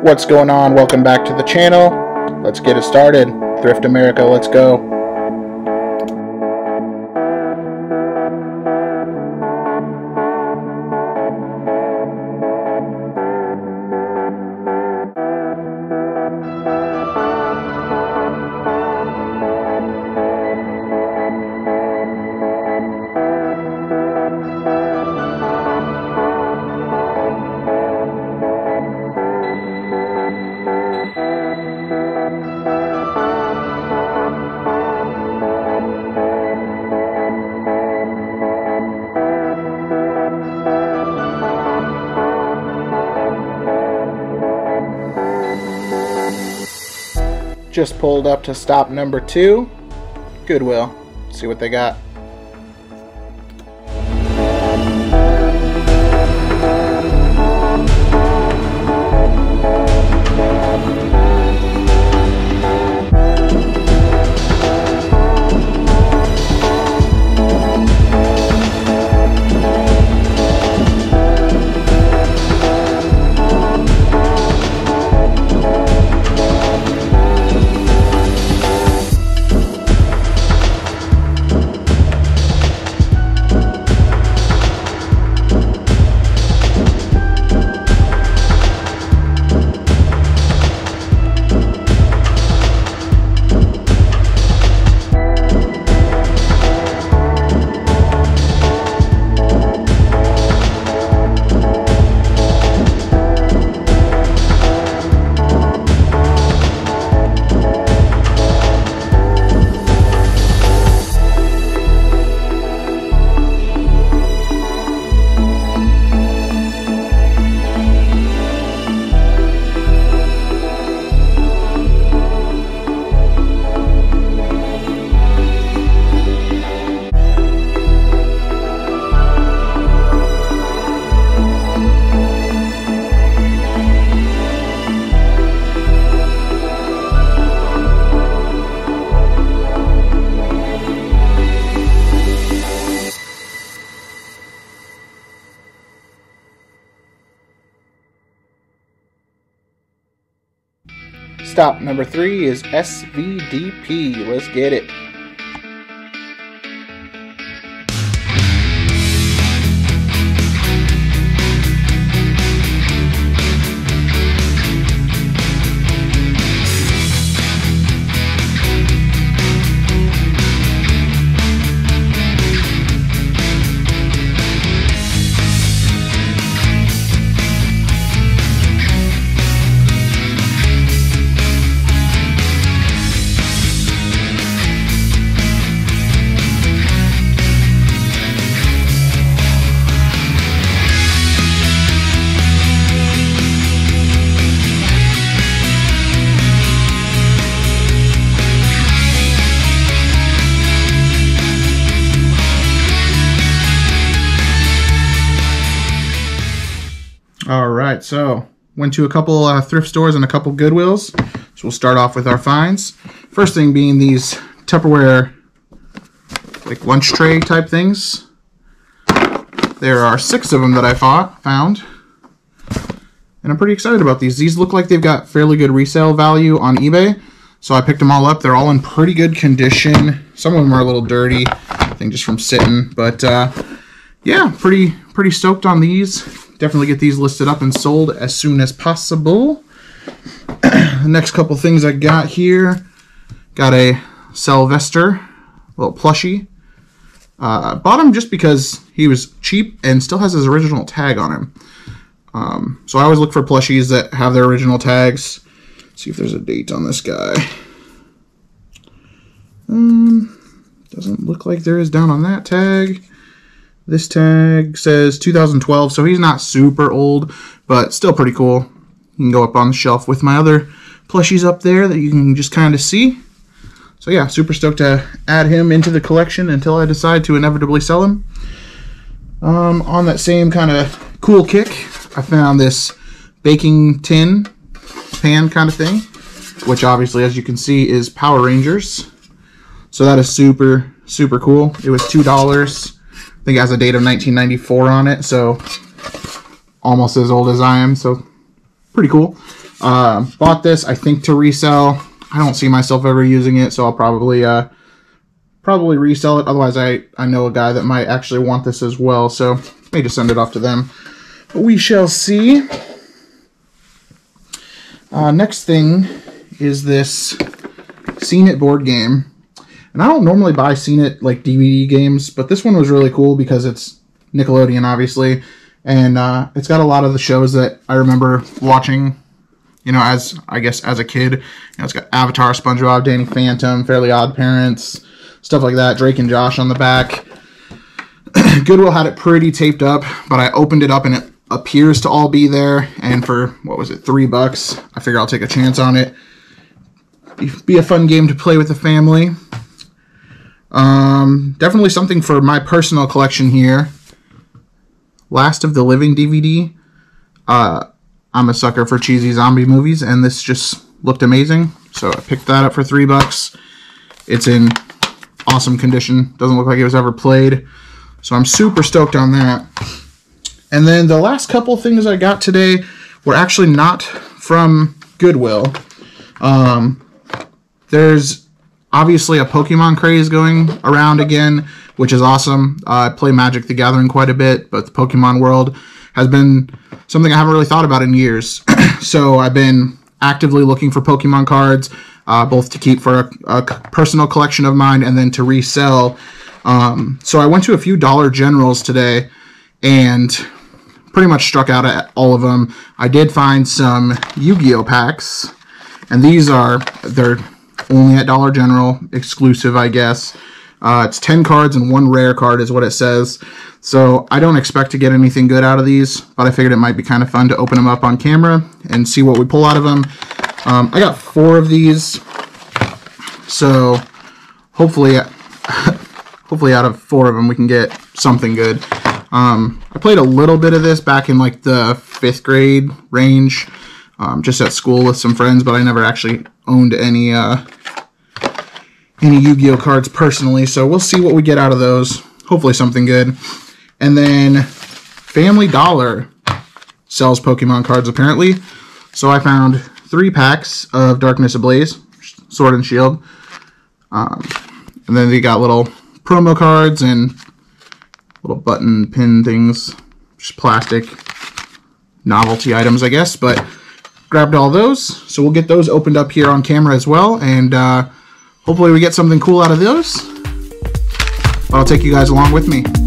What's going on? Welcome back to the channel. Let's get it started. Thrift America, let's go. Just pulled up to stop number 2, Goodwill. See what they got. Stop number 3 is SVDP. Let's get it. Alright, so went to a couple thrift stores and a couple Goodwills. So we'll start off with our finds. First thing being these Tupperware like lunch tray type things. There are 6 of them that I found. And I'm pretty excited about these. These look like they've got fairly good resale value on eBay. So I picked them all up. They're all in pretty good condition. Some of them are a little dirty, I think just from sitting. But yeah, pretty stoked on these. Definitely get these listed up and sold as soon as possible. The next couple things I got here. Got a Sylvester, little plushie. Bought him just because he was cheap and still has his original tag on him. So I always look for plushies that have their original tags. Let's see if there's a date on this guy. Doesn't look like there is down on that tag. This tag says 2012, so he's not super old, but still pretty cool. You can go up on the shelf with my other plushies up there that you can just kind of see. So yeah, super stoked to add him into the collection until I decide to inevitably sell him. On that same kind of cool kick, I found this baking tin pan kind of thing, which obviously, as you can see, is Power Rangers. So that is super, super cool. It was $2. I think it has a date of 1994 on it, so almost as old as I am, so pretty cool. Bought this, I think, to resell. I don't see myself ever using it, so I'll probably resell it. Otherwise, I know a guy that might actually want this as well, so may just send it off to them. But we shall see. Next thing is this Scene It board game. And I don't normally buy Scene It like DVD games, but this one was really cool because it's Nickelodeon, obviously. And it's got a lot of the shows that I remember watching, you know, as a kid. You know, it's got Avatar, SpongeBob, Danny Phantom, Fairly Odd Parents, stuff like that. Drake and Josh on the back. Goodwill had it pretty taped up, but I opened it up and it appears to all be there. And for, what was it, $3, I figure I'll take a chance on it. Be a fun game to play with the family. Definitely something for my personal collection here. Last of the Living DVD. I'm a sucker for cheesy zombie movies, and this just looked amazing, so I picked that up for $3. It's in awesome condition. Doesn't look like it was ever played, so I'm super stoked on that. And then the last couple things I got today were actually not from Goodwill. There's obviously a Pokemon craze going around again, which is awesome. I play Magic the Gathering quite a bit, but the Pokemon world has been something I haven't really thought about in years. So I've been actively looking for Pokemon cards, both to keep for a personal collection of mine and then to resell. So I went to a few Dollar Generals today and pretty much struck out at all of them. I did find some Yu-Gi-Oh packs, and they're only at Dollar General, exclusive, I guess. It's 10 cards and 1 rare card is what it says. So I don't expect to get anything good out of these, but I figured it might be kind of fun to open them up on camera and see what we pull out of them. I got 4 of these, so hopefully out of 4 of them we can get something good. I played a little bit of this back in like the 5th grade range, just at school with some friends, but I never actually owned any Yu-Gi-Oh cards personally, so we'll see what we get out of those. Hopefully something good. And then Family Dollar sells Pokemon cards apparently, so I found 3 packs of Darkness Ablaze, Sword and Shield, and then they got little promo cards and little button pin things, just plastic novelty items, I guess, but grabbed all those, so we'll get those opened up here on camera as well, and hopefully we get something cool out of those. But I'll take you guys along with me.